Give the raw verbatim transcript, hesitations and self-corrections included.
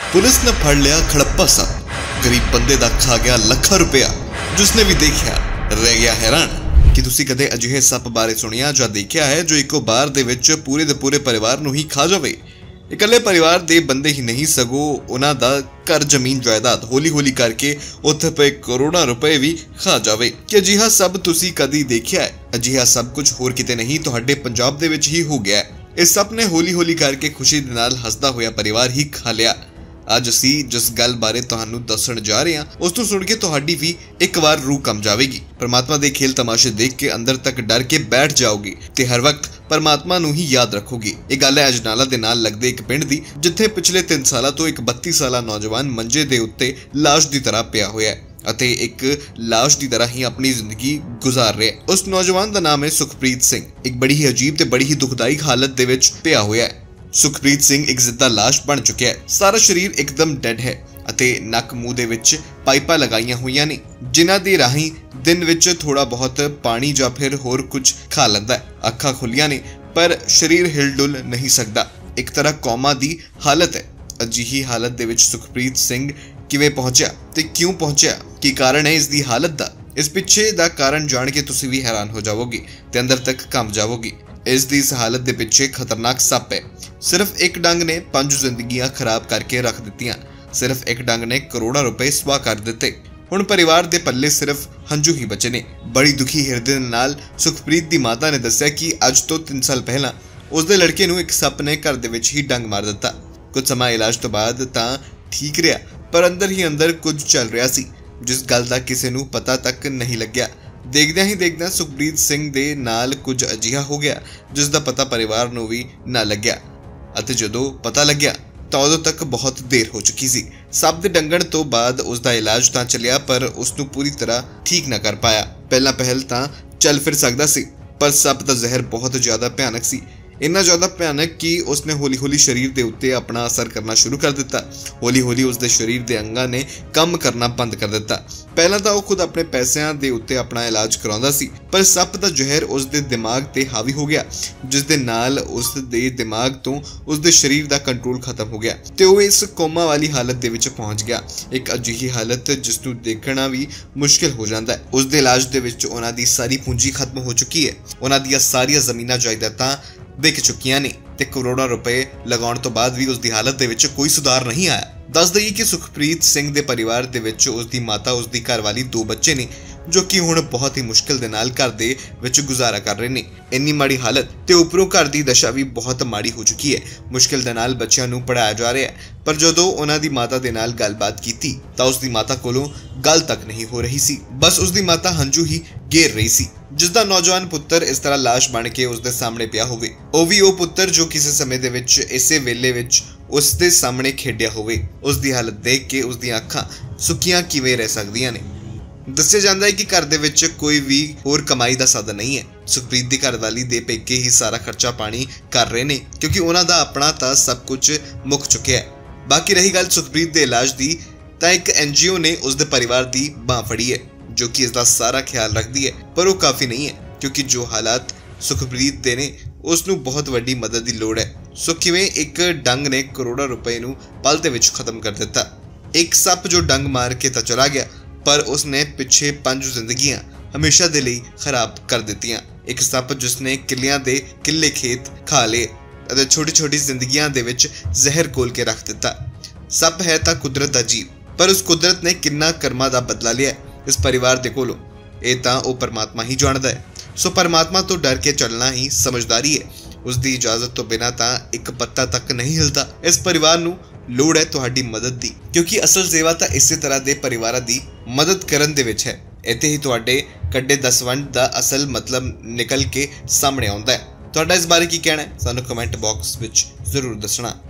Police ने फड़ लिया खड़प्पा सप। गरीब बंदे दा खा गया लखा रुपया। जिसने भी देखा रह गया हैरान कि तुसी कदे अजिहे सप बारे सुनिया जां देखिया है जो इको बार दे विच पूरे दे पूरे परिवार नूं ही खा जावे। इकल्ले परिवार दे बंदे ही नहीं सगो उन्हां दा घर जमीन जायदाद होली होली करके उत्थे पे करोड़ां रुपए भी खा जावे। कि अजिहा सब तुसी कदी देखिया है? अजिहा सब कुछ होर किते नहीं तुहाडे पंजाब दे विच ही हो गया। इस सप ने होली होली करके खुशी दे नाल हसदा होया परिवार ही खा लिया। अज असी जिस गल बारे तुहानू दसण जा रहे हां उस नूं सुण के तुहाडी भी एक बार रूह कम जाएगी। परमात्मा दे खेल तमाशे देख के अंदर तक डर के बैठ जाओगी ते हर वक्त परमात्मा नूं ही याद रखोगी। ये गल है अजनाला दे नाल लगदे एक पिंड दी जिथे पिछले तीन साल तो एक बत्ती साला नौजवान मंजे दे उत्ते लाश दी तरह पिया होया है अते एक लाश दी तरह ही अपनी जिंदगी गुजार रहा है। उस नौजवान दा नाम है सुखप्रीत सिंह। एक बड़ी ही अजीब ते बड़ी ही दुखदाई हालत दे विच पिया होया है। सुखप्रीत सिंह एक जिंदा लाश बन चुका है। सारा शरीर एकदम डेड है अते नक मूँह दे विच पाइपां लगाईयां होईयां ने जिन्हां दे राहीं दिन विच थोड़ा बहुत पानी जां फिर होर कुछ खा लैंदा है। अखां खुलियां ने पर शरीर हिल डुल नहीं सकदा। एक तरह कौमा दी हालत है। अजिही हालत दे विच सुखप्रीत सिंह किवें पहुंचा ते क्यों पहुंचा, की कारण है इसकी हालत दा? इस पिछे दा कारण जान के तुसी भी हैरान हो जाओगे ते अंदर तक कंब जाओगे। इस दी इस हालत दे पिछे खतरनाक सप है। सिर्फ एक डंग ने पंज जिंदगियां खराब करके रख दित्तियां। सिर्फ एक डंग ने करोड़ों रुपए स्वाह कर दिते। हुण परिवार दे पल्ले सिर्फ हंजू ही बचे ने। बड़ी दुखी हिरदे नाल सुखप्रीत दी माता ने दस्सिया कि अज तो तीन साल पहला उसदे लड़के नूं एक सप ने घर दे विच ही डंग मार दिता। कुछ समय इलाज तो बाद तां ठीक रहा पर अंदर ही अंदर कुछ चल रहा सी जिस गल दा किसी नूं पता तक नहीं लग्या। देखदे ही देखदे सुखप्रीत सिंह दे नाल कुछ अजिहा हो गया जिस दा पता परिवार नूं भी ना लग्या अते जदों पता लग्या तां उदों तक बहुत देर हो चुकी सी। सप दे डंगण तो बाद उसका इलाज तां चलिया पर उसनूं पूरी तरह ठीक ना कर पाया। पहला पहल तां चल फिर सकदा सी पर सप दा जहर बहुत ज्यादा भयानक सी। इन्ना ज्यादा भयानक कि उसने हौली हौली शरीर के उत्ते अपना असर करना शुरू कर दिता। हौली हौली उसके शरीर के अंगां ने काम करना बंद कर दिता। पहला तो वह खुद अपने पैसों के उत्ते अपना इलाज कराउंदा सी पर सप का जहर उसके दिमाग ते हावी हो गया जिस दे नाल उसके दिमाग तो उसके शरीर का कंट्रोल खत्म हो गया ते वह इस कोमा वाली हालत दे विच पहुंच गया। एक अजिही हालत जिसनूं देखना भी मुश्किल हो जाता है। उसके इलाज दे विच उन्हां दी सारी पूंजी खत्म हो चुकी है। उन्हां दियां सारियां ज़मीनां जायदादां बिक चुकियां ने ते करोड़ों रुपए लगाउण तो बाद भी उसकी हालत दे विच कोई सुधार नहीं आया। दस दईए कि सुखप्रीत सिंह दे परिवार दे विच उसकी माता उसकी घरवाली दो बच्चे ने जो कि हुण बहुत ही मुश्किल दे नाल घर दे विच गुजारा कर रहे ने। इन्नी माड़ी हालत ते उपरों घर की दशा भी बहुत माड़ी हो चुकी है। मुश्किल दे नाल बच्चों नूं पढ़ाया जा रहा है पर जदों उन्हां दी माता दे नाल गलबात कीती तां उसकी माता कोलों गल तक नहीं हो रही सी। बस उसकी माता हंजू ही गेर रही सी जिसदा नौजवान पुत्र इस तरह लाश बन के उसके सामने पिया होवे। ओ भी ओ पुत्र जो किसी समय दे विच इसे वेले विच उसके सामने खेडिया होवे। उसकी हालत देख के उसदी अखां सुक्कियां किवें रह सकदियां ने। दस्सिया जांदा है कि घर दे विच कोई भी होर कमाई का साधन नहीं है। सुखप्रीत दी घरवाली दे पेके ही सारा खर्चा पानी कर रहे ने क्योंकि उन्हां दा अपना तां सब कुछ मुक चुकिया है। बाकी रही गल सुखप्रीत दे इलाज दी तां एक एन जी ओ ने उसदे परिवार दी बांह फड़ी है जो कि इसका सारा ख्याल रखती है पर वो काफ़ी नहीं है क्योंकि जो हालात सुखप्रीत दे ने उसनूं बहुत वड्डी मदद की लोड़ है। सो किवें एक डंग ने करोड़ों रुपए नूं पल दे विच खत्म कर दिता। एक सप जो डंग मार के तां चला गया पर उसने पिछे पंज जिंदगियां हमेशा दे लई खराब कर दित्तियां। एक सप जिसने किलियां दे किले खेत खा ले अते छोटी छोटी जिंदगियां दे विच जहर घोल के रख दिता। सप है तां कुदरत दा जीव पर उस कुदरत ने किन्ना कर्मा दा बदला लिया इस परिवार दे कोलों ये तां ओ परमात्मा ही जानदा है। सो परमात्मा तो डर के चलना ही समझदारी है। उसकी इजाजत तो बिना तां एक पत्ता तक नहीं हिलता। इस परिवार नूं लोड़ है तुहाडी मदद दी क्योंकि असल सेवा तां इसे तरह दे परिवारां दी मदद करन दे विच है। इत्थे ही तुहाडे कड्डे दसवंड दा असल मतलब निकल के सामने आउंदा है। तुहाडा इस बारे की कहना है सानूं कमेंट बॉक्स विच जरूर दसना।